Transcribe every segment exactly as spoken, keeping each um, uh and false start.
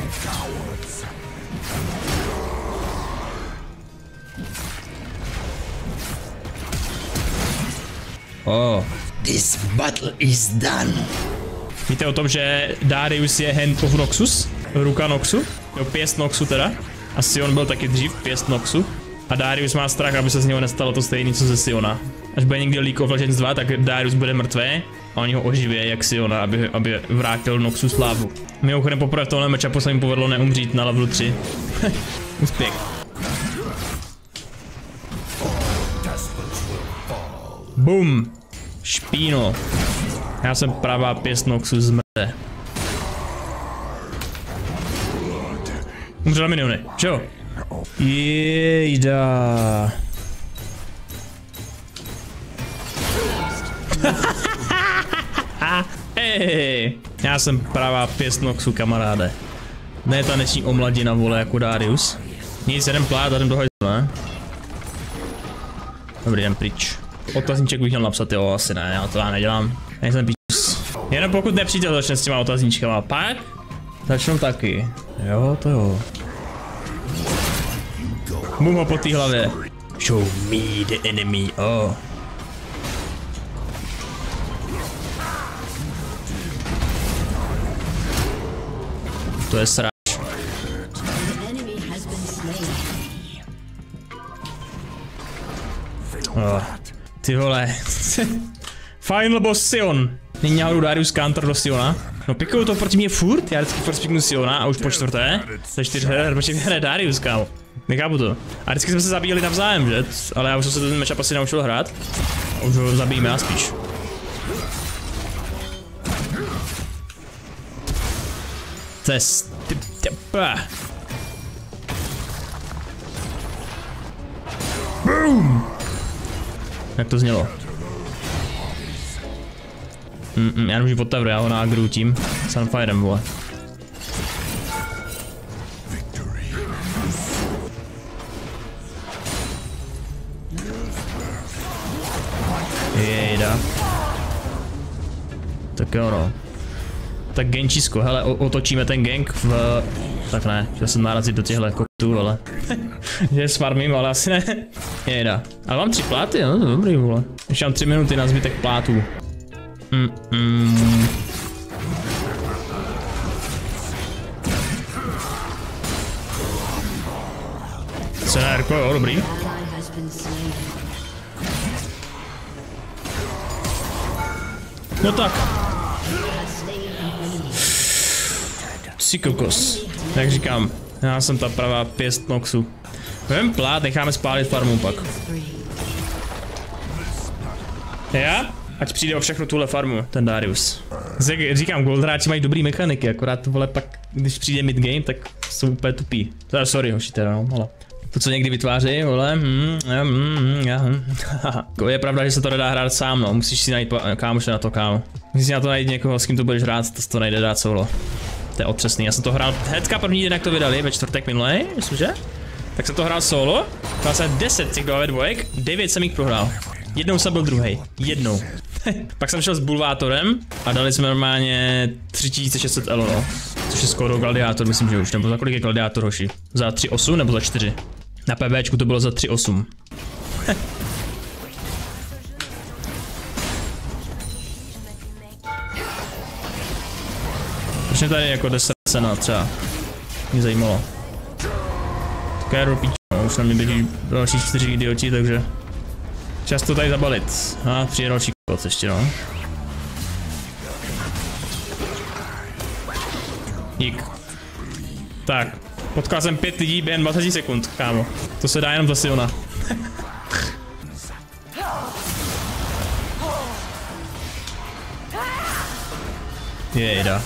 Oh. This battle is done. Víte o tom, že Darius je hand of Noxus? Ruka Noxu? Jo, pěst Noxu teda. A Sion byl taky dřív pěst Noxu. A Darius má strach, aby se z něho nestalo to stejné, co ze Siona. Až bude někdy League of Legends dva, tak Darius bude mrtvý a oni ho oživí jak Siona, aby, aby vrátil Noxu slávu. Mimochodem poprvé v tomhle matchupu se mi povedlo neumřít na levelu tři. Úspěch. Boom. Špíno. Já jsem pravá pěst Noxu zmrte. Umřela miniony, čo? Jejda. Hej, já jsem pravá pěst Noxu, kamaráde. Ne ta dnešní omladina, vole, jako Darius. Nic, jeden plát a jdem do hajzlu, ne? Dobrý, jdem pryč. Otazníček bych měl napsat, jo, asi ne, já to já nedělám. Nejsem píčus. Jenom pokud nepřítel začne s těma otazníčkama, pak začnu taky. Jo, to jo. Bum ho po té hlavě. Show me the enemy, oh. To je srač. Oh, ty vole. Final boss Sion. Není náhodou Darius counter do Siona? No pikuju to proti mě furt, já vždycky first picknu Siona a už po čtvrté. Ze čtyř her, protože mě hraje Darius, kámo. Nechápu to. A vždycky jsme se zabíjeli navzájem, že? Ale já už jsem se ten matchup asi naučil hrát. A už ho zabijíme já spíš. Cest. Boom! Jak to znělo? Mm, mm, já nemůžu potavru, já ho nágru tím Sunfirem, vole. Jejda. Tak jo no. Tak Genčisko, hele, otočíme ten gang v... Tak ne, chtěl jsem narazit do těchhle koktů, ale... že sfarmím, ale asi ne. Jejda. Ale mám tři pláty, no, dobrý, vole. Ještě mám tři minuty na zbytek plátů. Mm, mm. Scenárko, jo, dobrý. No tak. Si kokos. Jak říkám, já jsem ta pravá pěst Noxu. Vem plát, necháme spálit farmu pak. Já? Ať přijde o všechno tuhle farmu, ten Darius. Říkám, gold hráči mají dobrý mechaniky, akorát vole pak, když přijde mid game, tak jsou úplně tupí. Teda sorry hoši teda, no, ale. To, co někdy vytváří, vole, mm, mm, mm, já, mm. Je pravda, že se to nedá hrát sám, no, musíš si najít kámoše na to, kámo. Musíš si na to najít někoho, s kým to budeš hrát, to, to nejde dát solo. To je otřesný, já jsem to hrál hnedka první den, jak to vydali, ve čtvrtek minulej, myslíš, tak jsem to hrál solo, hrál jsem deset těch dva ve dvojek, devět jsem jich prohrál. Jednou jsem byl druhej, jednou. Pak jsem šel s Bulvátorem a dali jsme normálně tři tisíce šest set elo, no. Což je skoro gladiátor, myslím, že už, nebo za kolik je gladiátor, hoši? Za tři osm nebo za čtyři? Na PBčku to bylo za tři osm. Proč mě tady jako deset cena třeba? Mě zajímalo. Také ropíč, no, už na mě běží další čtyři idioti, takže... Čas to tady zabalit. A přijde další kot ještě, no. Dík. Tak, potkal jsem pět lidí během dvacet sekund, kámo. To se dá jenom za Siona. Jejda.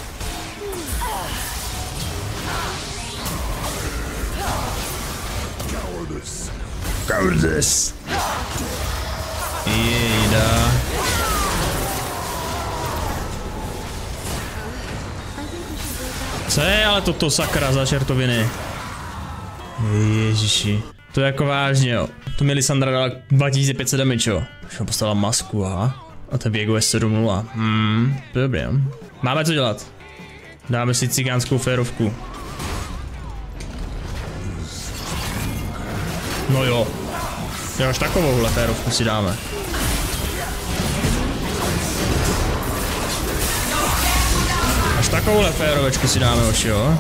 Cowardice. Jejda. Co je ale toto sakra za čertoviny? Ježiši. To je jako vážně, jo. Tu mi Lissandra dala dva tisíce pět set damage, jo. Už mám postavila masku, aha. A ten Viego je sedm nula. Hmm, dobrý, jo. Máme co dělat. Dáme si cigánskou férovku. No jo. Jo, až takovouhle férovku si dáme. Až takovouhle férovečku si dáme, oči, jo.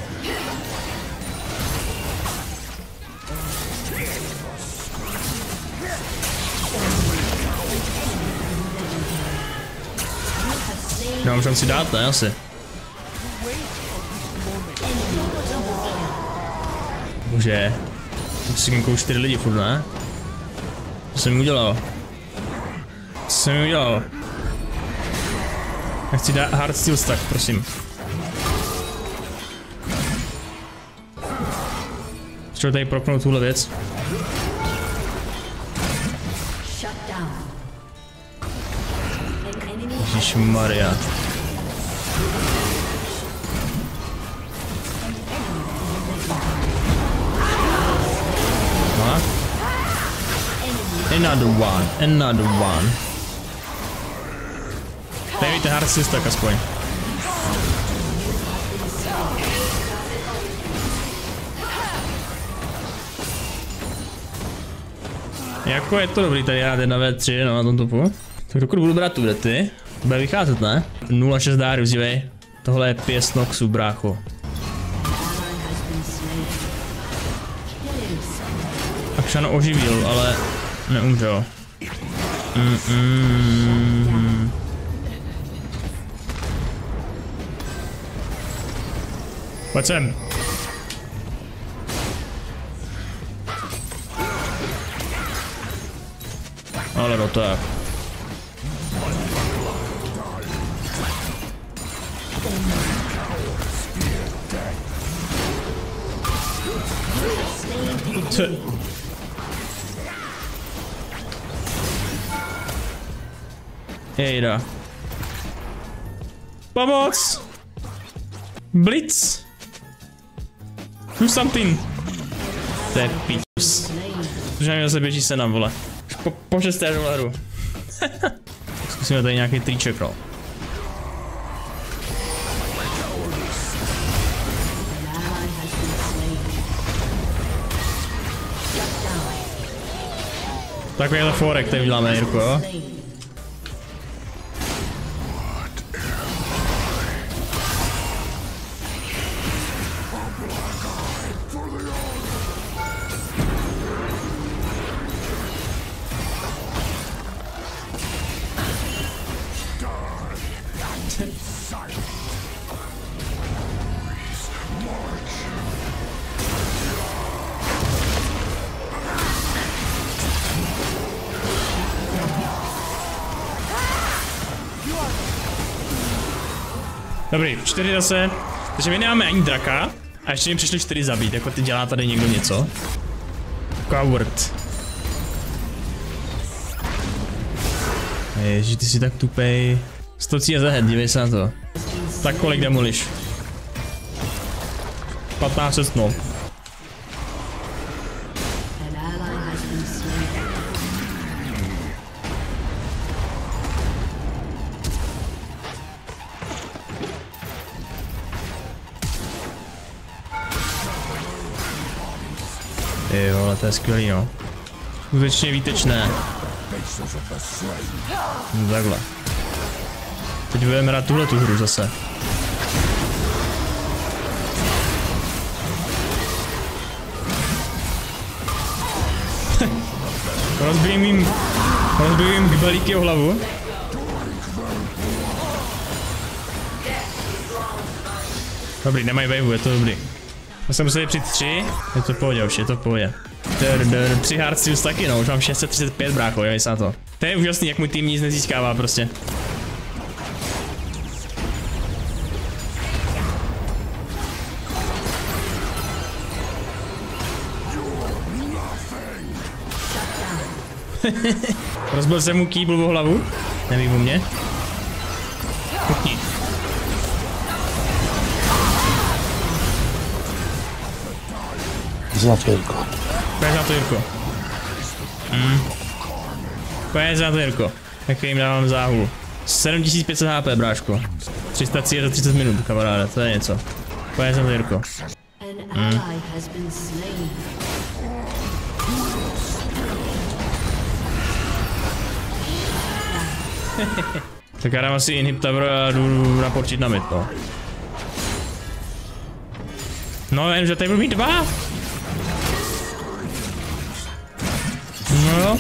Nemám šanci dát, ne, asi. Bože. To si koukou čtyři lidi furt, ne? Co jsem mi udělal? Co jsem mi udělal? Já chci dát hard steel stack, prosím. Chtěl tady proknout tuhle věc. Ježišmarja. No. Another one, another one. Dejte hard steel stack aspoň. Jako je to dobrý tady já jedna vé tři, no na tom topu. Tak dokud budu brát tu vrety, bude vycházet, ne? nula šest Darius, dívej. Tohle je pěst Noxu, brácho. Akšan oživil, ale neumřel. Mm -mm. Pojď sem. Ale no tak. Jejda. Pomoc! Blitz! Do something! To je píčus. Protože mi zase běží se nám, vole. Po, po šesté doleru. Zkusíme tady nějaký triček, no. Takovýhle forek tady uděláme, Jirko, jo? Dobrý, čtyři zase. Takže my nemáme ani draka. A ještě mi přišli čtyři zabít, jako ty dělá tady někdo něco. Coward. Ježi, ty jsi tak tupej. Stocí je zahed, dívej se na to. Tak kolik demoliš? patnáct no. Jo, ale to je skvělý, no. Skutečně výtečné. No takhle. Teď budeme hrát tuhle tu hru zase. Rozbijím jim, rozbijím kbelíky o hlavu. Dobrý, nemají wave'u, je to dobrý. Já jsem musel přijít tři, je to v pohodě už, je to v pohodě. Tři hard steals taky, no, už mám šest set třicet pět, brácho, jo, na to. To je úžasný, jak můj tým nic nezískává prostě. Rozbil jsem mu kýbl o hlavu, neví o mě. Kukni. Za to, Jirko. Pojď za to, Jirko. Mm. Pojď za to, Jirko. Tak jim dávám záhul. sedm tisíc pět set há pé, bráško. tři sta cíl za třicet minut, kamaráde, to je něco. Pojď za to, Jirko. Mm. Tak já dám asi inhib tower a jdu naporčit na mid, no. No, jen, že tady budu mít dva. No jo.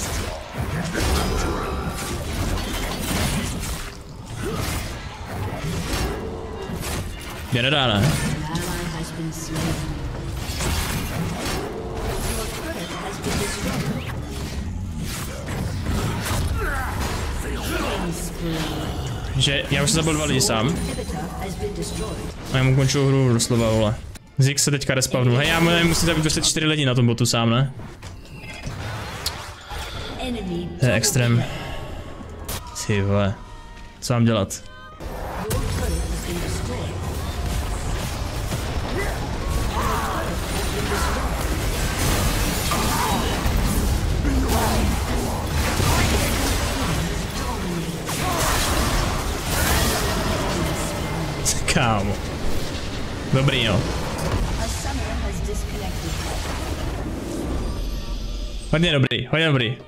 Je nedá, ne? Že já už jsem zabil dva lidi sám. A já mu končil hru doslova, vole. Zig se teďka respawnu. Hej, já musím zabít prostě čtyři lidi na tom botu sám, ne? To je extrém. Ty vole. Co mám dělat? Kámo. Dobrý, jo. Hodně dobrý, hodně dobrý.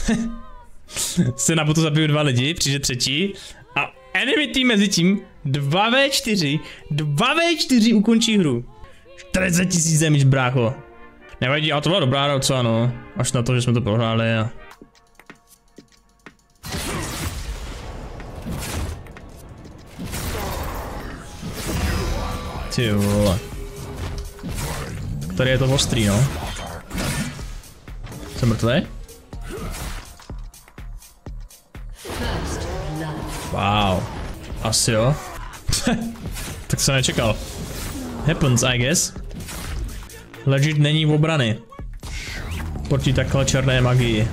Se na botu zabiju dva lidi, přijde třetí a enemy tým mezi tím dva vé čtyři, dva vé čtyři ukončí hru. čtyřicet tisíc damage, brácho. Nevadí, ale to byla dobrá docela, no. Až na to, že jsme to prohráli a... Ty vole. Tady je to ostrý, no. Jsem mrtvý? Wow. Asi jo. Tak jsem nečekal. Happens, I guess. Legit není v obrany. Proti takhle černé magii.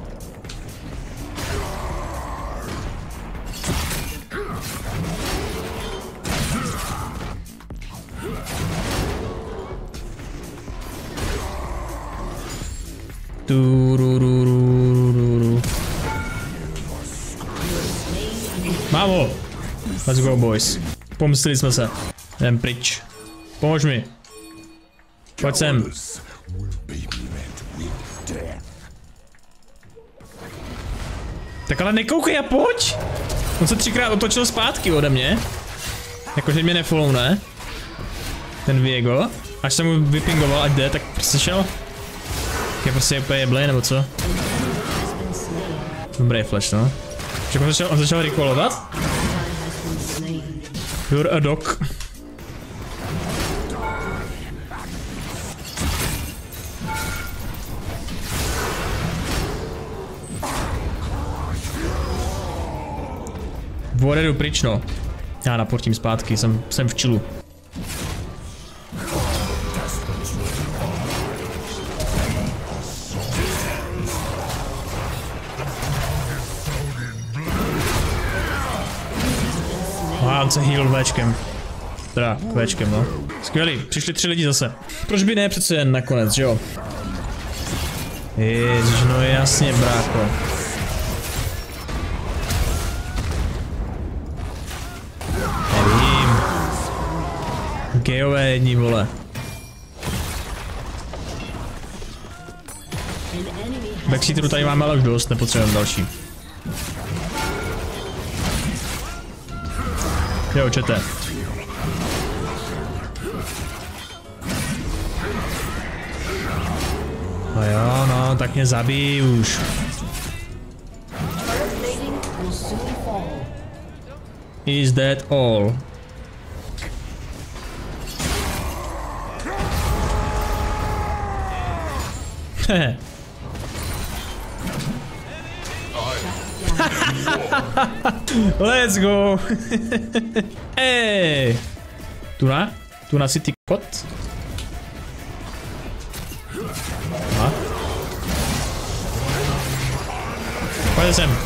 Mám ho! Let's go, boys. Pomstili jsme se. Jdem pryč. Pomož mi. Pojď sem. Tak ale nekoukej a pojď! On se třikrát otočil zpátky ode mě. Jakože mě nefollow, ne? Ten Viego. Až jsem mu vypingoval, ať jde, tak prostě šel. Je prostě úplně jeblej, nebo co? Dobrý flash, no. Však on začal, on začal recallovat? You're a dog. Vodedu pryč, no. Já naportím zpátky, jsem, jsem v chillu. A on se heal Včkem. Teda Včkem, no. Skvělý, přišli tři lidi zase. Proč by ne přece jen nakonec, že jo? Ježiš, no jasně, brácho. Nevím. Gejové jedni, vole. Backseateru tady máme ale už dost, nepotřebujeme další. Jo, čete. No jo, no, tak mě zabij už. Is that all? Hehe. Let's go! Hey! Tuna? Tuna City kot? Aha. Pojď sem.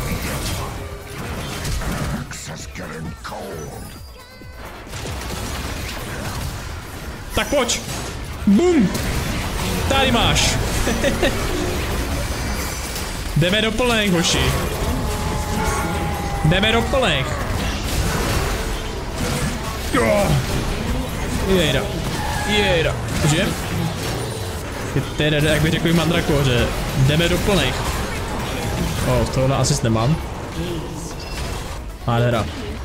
Tak pojď! Bum! Tady máš! Jdeme do plných, hoši. Jdeme do plných. Jejda. Jejda. Že? Teda, jak bych řekl jim mandrakoře. Jdeme do plných. O, tohle asist nemám. Nádhera.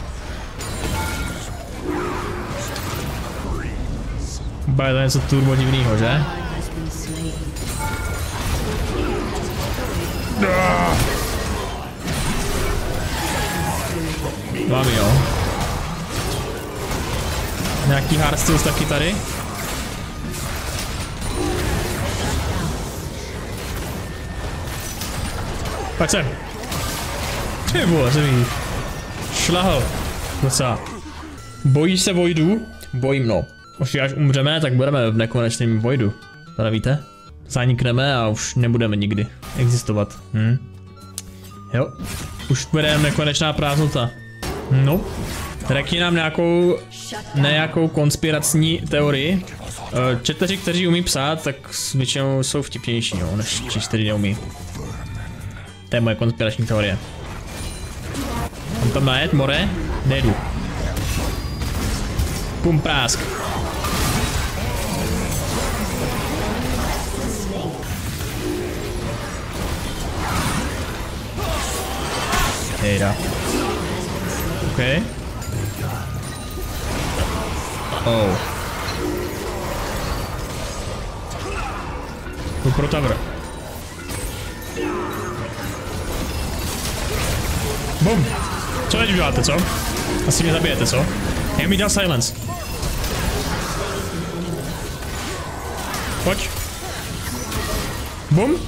Bude to něco turbo divnýho, že? Mám jo. Nějaký hardstyles taky tady. Pojď sem. Ty vole, jsem jí šlahal. Docela. Bojíš se Voidů? Bojím, no. Už až umřeme, tak budeme v nekonečném Voidu. Tady víte? Zanikneme a už nebudeme nikdy existovat. Hm? Jo. Už bude nekonečná prázdnota. No. Řekni nám nějakou, nějakou konspirační teorii. Čteři, kteří umí psát, tak většinou jsou vtipnější, no, než ti, kteří neumí. To je moje konspirační teorie. Mám tam najet, more? Nejdu. Pum prásk. Hejda. OK. Oh. Jdu pro tower. Bum. Co teď uděláte, co? Asi mě zabijete, co? Já mi dal silence. Pojď. Bum.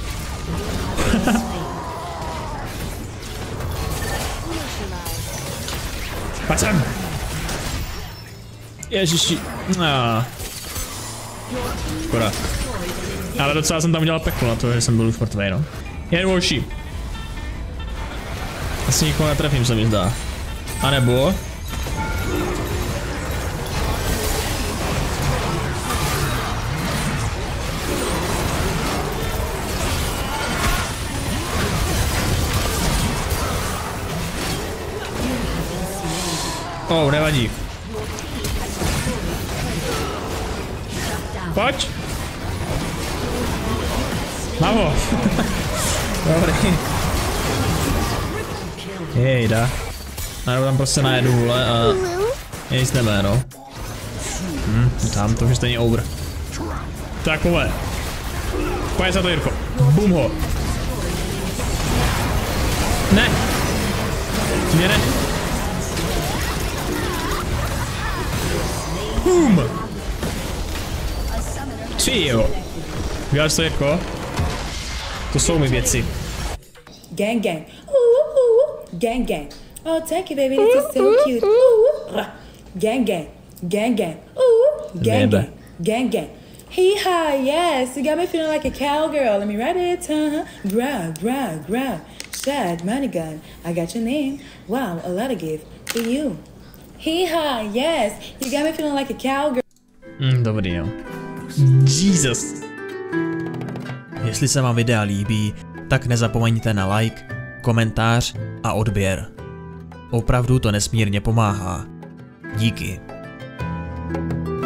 Pojď sem. Ježiši. Ah. Škoda. Ale docela jsem tam udělal peklo na to, že jsem byl už mrtvej, no. Je dvouší. Asi nikoho netrefím, se mi zdá. A nebo... Oh, nevadí. Pojď. Mám ho. Dobrý. Jejda. Já tam prostě najedu vole a nic nebé, no. Hm, tam to už je stejně over. Takové. Pojď za to, Jirko. Bum ho. Ne. Mě ne. Bum. Ty jo. Uděláš to, Jirko? To jsou mi věci. Gang gang. Ooh, ooh. Gang gang. Oh, thank you, baby. This is so cute. Ooh. Gang gang. Gang gang. Ooh. Gang gang. Gang gang. Hee ha, yes. You got me feeling like a cowgirl. Let me write it. Uh-huh. Growl, growl, growl. Shad, money gun. I got your name. Wow, a lot of gift for you. Hee ha, yes. You got me feeling like a cowgirl. Mm, dobrý, jo. Jesus. Jestli se vám videa líbí, tak nezapomeňte na like, komentář a odběr. Opravdu to nesmírně pomáhá. Díky.